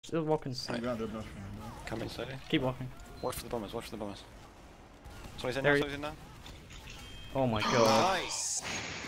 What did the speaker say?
Still walking. Right. Coming slowly. Keep walking. Watch for the bombers, watch for the bombers. So he's in There now, he- so he's in now. Oh my god. Nice!